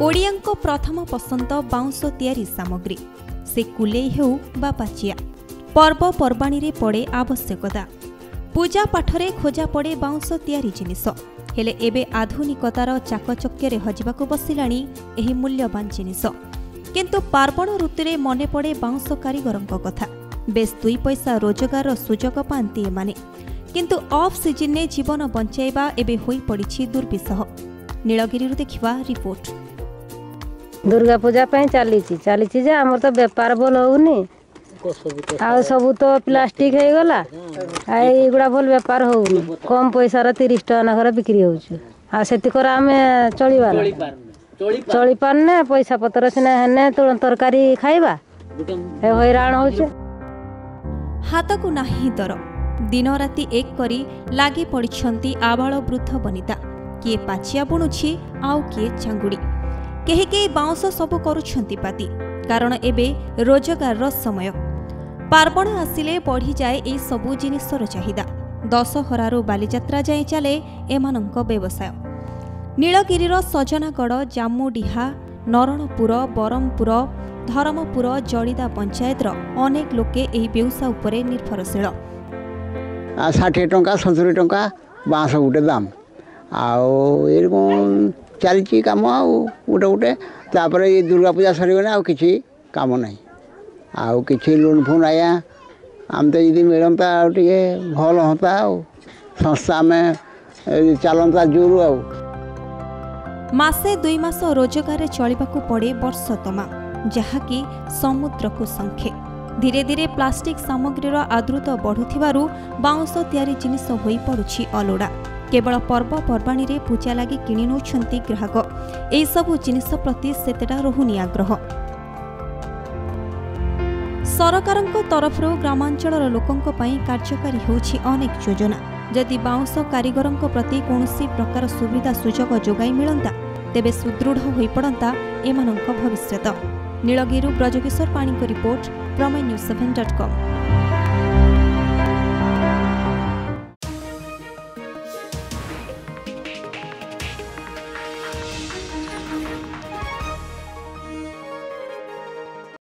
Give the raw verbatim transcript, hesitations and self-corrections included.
ओडियांको प्रथम पसंद बाउंश तैयारी सामग्री से कुलेई हेउ बा पाचिया पर्वपर्वाणी रे पड़े आवश्यकता पूजा पाठरे खोजा पड़े बाउंश तैयारी जिनिस हेले एबे आधुनिकतार चाकचक्य हजिबाकू बसिलाणी एही मूल्यवान जिनिस किंतु पार्वण ऋतुरे मने पड़े बाउंश कारीगरंक कथा बेस दुई पैसा रोजगार सुजोग पांती एमाने किंतु ऑफ सीजन ने जीवन बंचाइबा एबे होई पड़िछि दुर्विसह। नीलगिरी देखिबा रिपोर्ट। दुर्गा पूजा चली चली जे आमर तो बेपार भल होनी आ सब तो प्लास्टिक हो गला एगुड़ा भल बेपार होनी कम पैसा तीस टका नखर बिक्री होकर आम चलवा चली पारने पैसा पतर सीना हेने तरकारी खाइबा हैरान हो हाथ को नाही दर दिन राति एक करी लागी पड़िछंती आबाल वृद्ध बनिता किए पाचिया बुणुछि आउ किए चांगुड़ी केही केही बाउंश सबु करुछंती पाती कारण एबे रोजगार समय पार्वण आसिले बढ़ी जाए ए सबु जिनिसर चाहिदा दशहरारू बालीजात्रा जाए चले एमानंक व्यवसाय। नीलगिरीर सजनागढ़ जामुडीहा नरणपुर बरमपुर धर्मपुर जड़ीदा पंचायतर अनेक लोके एही व्यवसाय उपरे निर्भरशील। षाठी टंका सतुरी टंका बाँस गोटे दाम आउ चलती कम आउ गोटे गोटे तापर ये दुर्गा पूजा सरीगले आउ किसी काम ना आउ कि लोन फोन आया आम तो यदि मिलता टे भल होता संस्था में चलता जोर आउ मासे दुई मास रोजगार चलिबाकू पड़े वर्ष तमा जहाँकि समुद्र को संखे धीरे धीरे प्लास्टिक सामग्रीर आदृत बढ़ुथिबारु बाउंश तैयारी जिनिस होई पड़ुछि अलोड़ा केवल पर्वपर्वाणी रे पूजा लगी किणी नौछंती ग्राहक एई सबु जिनिस प्रति सेतेटा रहुनी आग्रह। सरकारक तरफरु ग्रामांचलर लोकंक पई कार्यकारी होछि अनेक योजना जदि बाउंश कारीगरंक प्रति कोनोसी प्रकार सुविधा सुजोग जोगाई मिलंता तेबे सुदृढ़ होई पड़ंता एमानंक भविष्यत। नीलगिरी ब्रजकिशोर पाणी को रिपोर्ट प्रमेय न्यूज सेवन डॉट कॉम।